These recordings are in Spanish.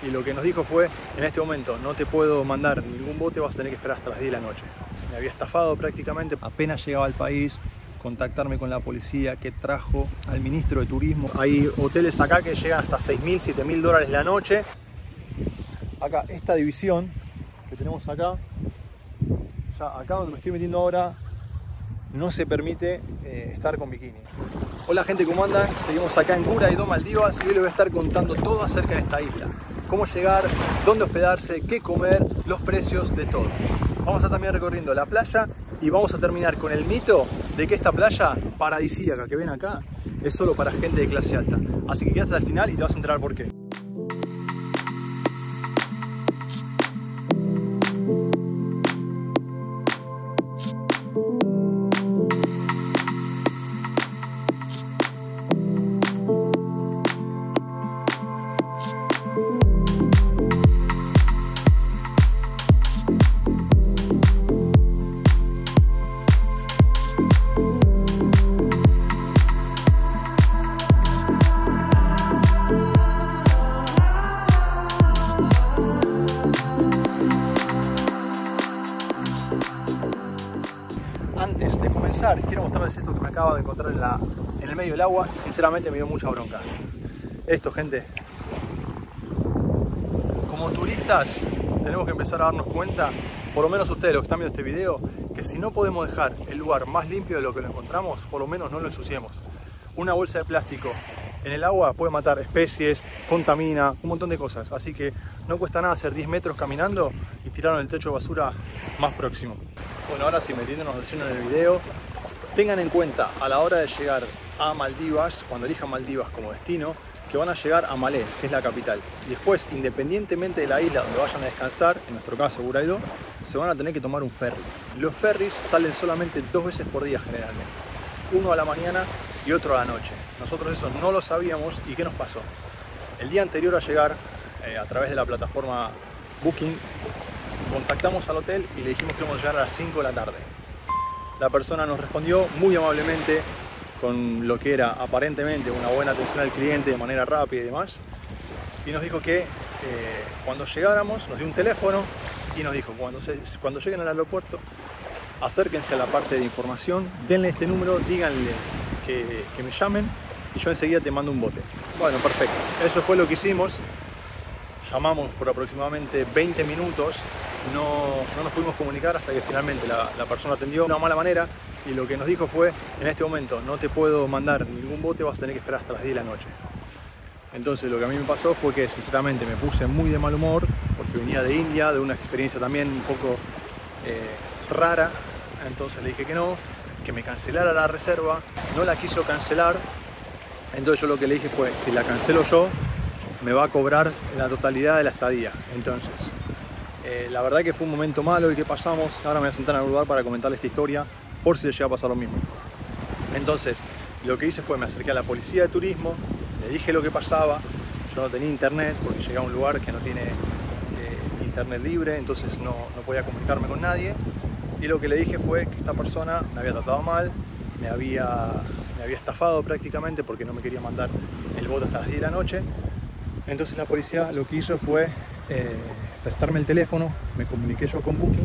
y lo que nos dijo fue: en este momento no te puedo mandar ningún bote, vas a tener que esperar hasta las 10 de la noche. Me había estafado prácticamente. Apenas llegaba al país, contactarme con la policía que trajo al ministro de Turismo. Hay hoteles acá que llegan hasta 6.000, 7.000 dólares la noche. Acá, esta división que tenemos acá, ya acá donde me estoy metiendo ahora, no se permite estar con bikini. Hola gente, ¿cómo andan? Seguimos acá en Guraido, Maldivas, y hoy les voy a estar contando todo acerca de esta isla. Cómo llegar, dónde hospedarse, qué comer, los precios de todo. Vamos a estar también recorriendo la playa y vamos a terminar con el mito de que esta playa paradisíaca que ven acá es solo para gente de clase alta. Así que quédate hasta el final y te vas a enterar por qué. Antes de comenzar, quiero mostrarles esto que me acabo de encontrar en el medio del agua y sinceramente me dio mucha bronca. Esto, gente, como turistas tenemos que empezar a darnos cuenta, por lo menos ustedes los que están viendo este video, que si no podemos dejar el lugar más limpio de lo que lo encontramos, por lo menos no lo ensuciemos. Una bolsa de plástico en el agua puede matar especies, contamina, un montón de cosas, así que no cuesta nada hacer 10 metros caminando y tirarlo en el techo de basura más próximo. Bueno, ahora sí, metiéndonos de lleno en el video, tengan en cuenta a la hora de llegar a Maldivas, cuando elijan Maldivas como destino, que van a llegar a Malé, que es la capital. Y después, independientemente de la isla donde vayan a descansar, en nuestro caso Guraido, se van a tener que tomar un ferry. Los ferries salen solamente 2 veces por día generalmente, uno a la mañana y otro a la noche. Nosotros eso no lo sabíamos. ¿Y qué nos pasó? El día anterior a llegar, a través de la plataforma Booking, contactamos al hotel y le dijimos que íbamos a llegar a las 5 de la tarde. La persona nos respondió muy amablemente con lo que era aparentemente una buena atención al cliente de manera rápida y demás, y nos dijo que cuando llegáramos, nos dio un teléfono y nos dijo: cuando lleguen al aeropuerto, acérquense a la parte de información, denle este número, díganle que me llamen y yo enseguida te mando un bote. Bueno, perfecto, eso fue lo que hicimos. Llamamos por aproximadamente 20 minutos, no nos pudimos comunicar hasta que finalmente la persona atendió de una mala manera y lo que nos dijo fue: en este momento no te puedo mandar ningún bote, vas a tener que esperar hasta las 10 de la noche. Entonces lo que a mí me pasó fue que sinceramente me puse muy de mal humor porque venía de India, de una experiencia también un poco rara. Entonces le dije que no, que me cancelara la reserva, no la quiso cancelar. Entonces yo lo que le dije fue: si la cancelo yo, me va a cobrar la totalidad de la estadía. Entonces, la verdad que fue un momento malo el que pasamos. Ahora me voy a sentar en el lugar para comentarle esta historia, por si le llega a pasar lo mismo. Entonces, lo que hice fue: me acerqué a la policía de turismo, le dije lo que pasaba. Yo no tenía internet, porque llegué a un lugar que no tiene internet libre, entonces no podía comunicarme con nadie. Y lo que le dije fue que esta persona me había tratado mal, me había estafado prácticamente porque no me quería mandar el bote hasta las 10 de la noche. Entonces la policía lo que hizo fue prestarme el teléfono, me comuniqué yo con Booking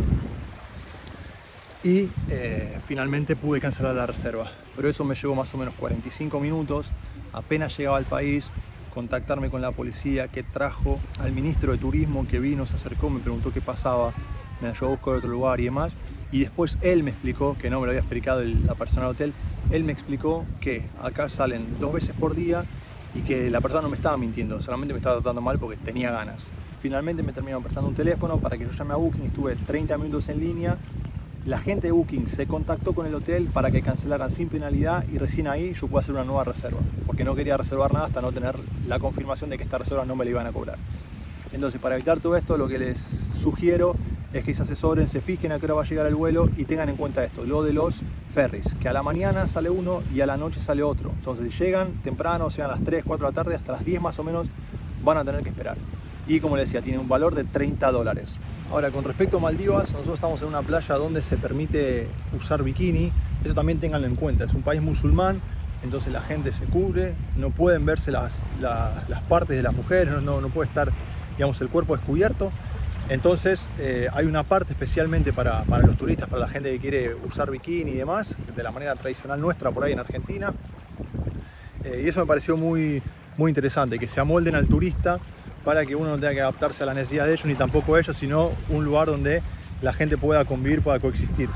y finalmente pude cancelar la reserva. Pero eso me llevó más o menos 45 minutos, apenas llegaba al país, contactarme con la policía que trajo al ministro de Turismo, que vino, se acercó, me preguntó qué pasaba, me ayudó a buscar otro lugar y demás. Y después él me explicó, que no me lo había explicado la persona del hotel, él me explicó que acá salen 2 veces por día y que la persona no me estaba mintiendo, solamente me estaba tratando mal porque tenía ganas. Finalmente me terminaron prestando un teléfono para que yo llame a Booking, estuve 30 minutos en línea. La gente de Booking se contactó con el hotel para que cancelaran sin penalidad y recién ahí yo pude hacer una nueva reserva, porque no quería reservar nada hasta no tener la confirmación de que esta reserva no me la iban a cobrar. Entonces, para evitar todo esto, lo que les sugiero es que se asesoren, se fijen a qué hora va a llegar el vuelo y tengan en cuenta esto, lo de los ferries, que a la mañana sale uno y a la noche sale otro. Entonces, si llegan temprano, sean las 3, 4 de la tarde, hasta las 10 más o menos, van a tener que esperar. Y como les decía, tiene un valor de $30. Ahora, con respecto a Maldivas, nosotros estamos en una playa donde se permite usar bikini. Eso también ténganlo en cuenta, es un país musulmán, entonces la gente se cubre, no pueden verse las partes de las mujeres, no puede estar digamos, el cuerpo descubierto. Entonces hay una parte especialmente para los turistas, para la gente que quiere usar bikini y demás, de la manera tradicional nuestra por ahí en Argentina. Y eso me pareció muy interesante, que se amolden al turista para que uno no tenga que adaptarse a la necesidad de ellos, ni tampoco ellos, sino un lugar donde la gente pueda convivir, pueda coexistir.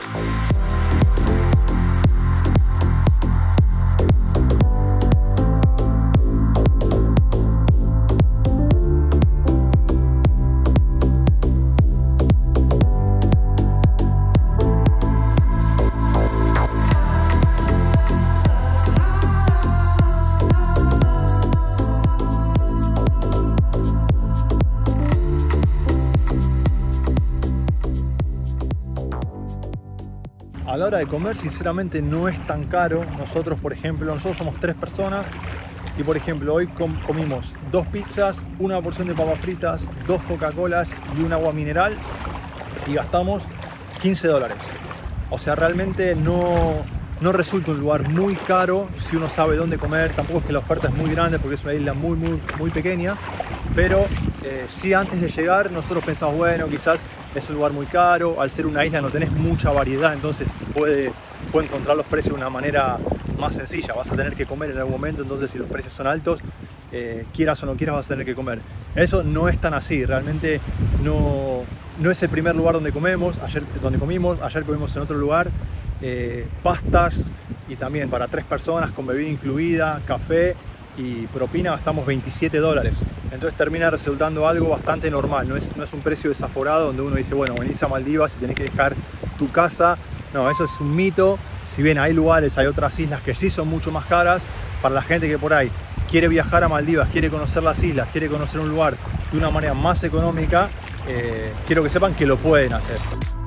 A la hora de comer, sinceramente, no es tan caro. Nosotros, por ejemplo, nosotros somos 3 personas y, por ejemplo, hoy comimos 2 pizzas, una porción de papas fritas, 2 Coca-Colas y un agua mineral y gastamos $15. O sea, realmente no resulta un lugar muy caro si uno sabe dónde comer. Tampoco es que la oferta es muy grande porque es una isla muy pequeña, pero sí, antes de llegar nosotros pensamos, bueno, quizás es un lugar muy caro, al ser una isla no tenés mucha variedad, entonces puede encontrar los precios de una manera más sencilla. Vas a tener que comer en algún momento, entonces si los precios son altos, quieras o no quieras vas a tener que comer. Eso no es tan así, realmente no es el primer lugar donde comimos. Ayer comimos en otro lugar, pastas, y también para 3 personas con bebida incluida, café y propina gastamos $27. Entonces termina resultando algo bastante normal, no es un precio desaforado donde uno dice, bueno, venís a Maldivas y tenés que dejar tu casa. No, eso es un mito. Si bien hay lugares, hay otras islas que sí son mucho más caras, para la gente que por ahí quiere viajar a Maldivas, quiere conocer las islas, quiere conocer un lugar de una manera más económica, quiero que sepan que lo pueden hacer.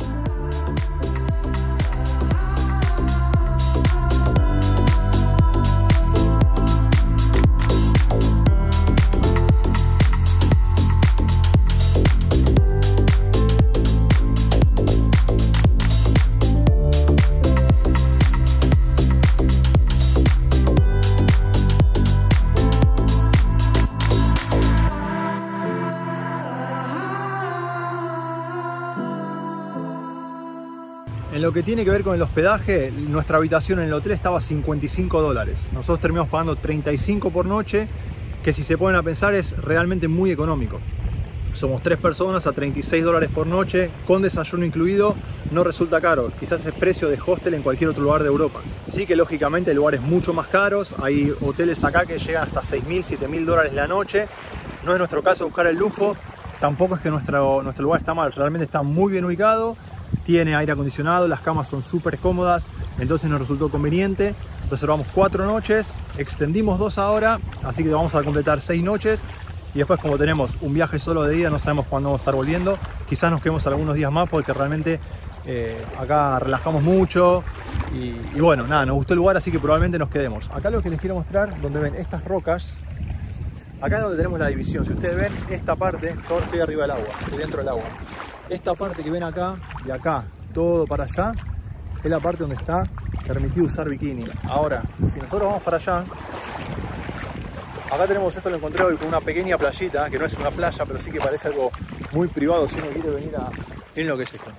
En lo que tiene que ver con el hospedaje, nuestra habitación en el hotel estaba a $55. Nosotros terminamos pagando 35 por noche, que si se ponen a pensar es realmente muy económico. Somos 3 personas a $36 por noche, con desayuno incluido, no resulta caro. Quizás es precio de hostel en cualquier otro lugar de Europa. Sí que lógicamente hay lugares mucho más caros, hay hoteles acá que llegan hasta $6.000, $7.000 la noche. No es nuestro caso buscar el lujo, tampoco es que nuestro lugar está mal, realmente está muy bien ubicado. Tiene aire acondicionado, las camas son súper cómodas, entonces nos resultó conveniente. Reservamos 4 noches, extendimos 2 ahora, así que vamos a completar 6 noches. Y después, como tenemos un viaje solo de ida, no sabemos cuándo vamos a estar volviendo. Quizás nos quedemos algunos días más porque realmente acá relajamos mucho. Y bueno, nada, nos gustó el lugar, así que probablemente nos quedemos. Acá lo que les quiero mostrar, donde ven estas rocas, acá es donde tenemos la división. Si ustedes ven esta parte, yo ahora estoy arriba del agua, estoy dentro del agua. Esta parte que ven acá, de acá, todo para allá, es la parte donde está permitido usar bikini. Ahora, si nosotros vamos para allá, acá tenemos esto, lo encontré hoy con una pequeña playita, que no es una playa, pero sí que parece algo muy privado si uno quiere venir a... Miren lo que es esto.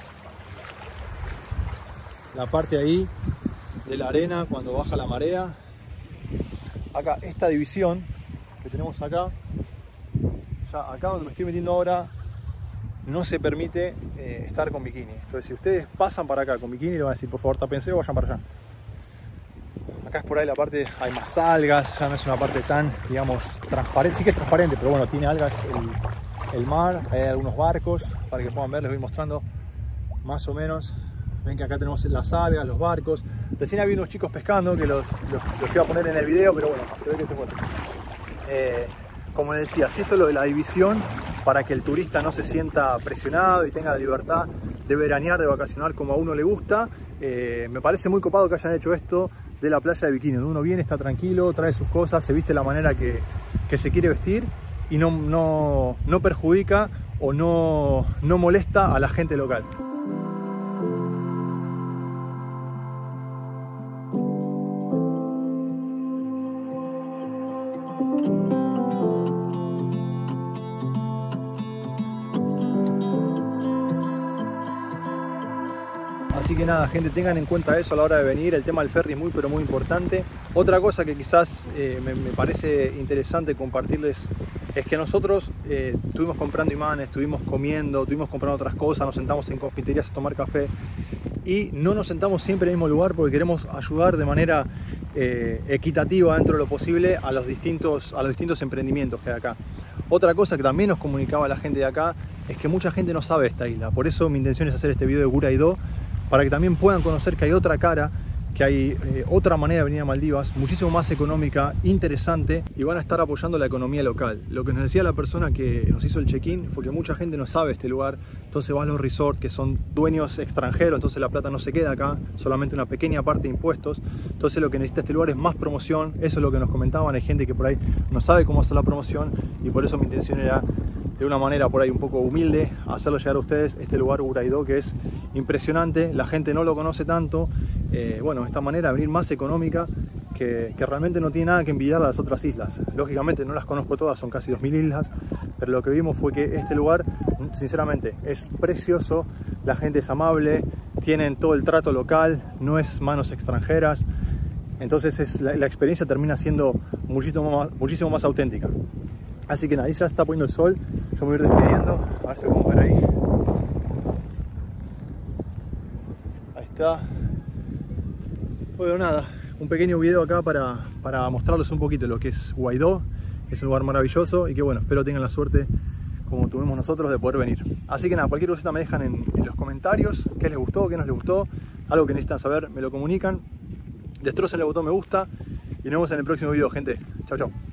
La parte ahí de la arena cuando baja la marea. Acá, esta división que tenemos acá, ya acá donde me estoy metiendo ahora, no se permite estar con bikini. Entonces, si ustedes pasan para acá con bikini, le van a decir, por favor, tápense o vayan para allá. Acá es por ahí la parte, hay más algas, ya no es una parte tan, digamos, transparente. Sí que es transparente, pero bueno, tiene algas el mar, hay algunos barcos, para que puedan ver, les voy mostrando más o menos. Ven que acá tenemos las algas, los barcos. Recién había unos chicos pescando, que los iba a poner en el video, pero bueno, se ve que se fue. Como les decía, si esto es lo de la división, para que el turista no se sienta presionado y tenga la libertad de veranear, de vacacionar como a uno le gusta. Me parece muy copado que hayan hecho esto de la playa de bikini, donde uno viene, está tranquilo, trae sus cosas, se viste de la manera que se quiere vestir y no perjudica o no molesta a la gente local. Así que nada, gente, tengan en cuenta eso a la hora de venir. El tema del ferry es muy pero muy importante. Otra cosa que quizás me parece interesante compartirles es que nosotros estuvimos comprando imanes, estuvimos comiendo, estuvimos comprando otras cosas, nos sentamos en confiterías a tomar café y no nos sentamos siempre en el mismo lugar porque queremos ayudar de manera equitativa dentro de lo posible a los distintos emprendimientos que hay acá. Otra cosa que también nos comunicaba la gente de acá es que mucha gente no sabe esta isla, por eso mi intención es hacer este video de Guraido, para que también puedan conocer que hay otra cara, que hay otra manera de venir a Maldivas, muchísimo más económica, interesante, y van a estar apoyando la economía local. Lo que nos decía la persona que nos hizo el check-in fue que mucha gente no sabe este lugar, entonces va a los resorts que son dueños extranjeros, entonces la plata no se queda acá, solamente una pequeña parte de impuestos, entonces lo que necesita este lugar es más promoción, eso es lo que nos comentaban, hay gente que por ahí no sabe cómo hacer la promoción, y por eso mi intención era, de una manera por ahí un poco humilde, hacerlo llegar a ustedes este lugar Guraido, que es impresionante, la gente no lo conoce tanto. Bueno, esta manera de venir más económica que realmente no tiene nada que envidiar a las otras islas. Lógicamente no las conozco todas, son casi 2000 islas, pero lo que vimos fue que este lugar, sinceramente, es precioso, la gente es amable, tienen todo el trato local, no es manos extranjeras, entonces la experiencia termina siendo muchísimo más auténtica. Así que nada, ahí ya está poniendo el sol, yo me voy a ir despidiendo, a ver si podemos ver ahí. Ahí está. Bueno, nada, un pequeño video acá para mostrarles un poquito lo que es Guraido. Es un lugar maravilloso y que bueno, espero tengan la suerte como tuvimos nosotros de poder venir. Así que nada, cualquier cosita me dejan en los comentarios, qué les gustó, qué no les gustó, algo que necesitan saber, me lo comunican. Destrocen el botón me gusta y nos vemos en el próximo video, gente. Chau, chau.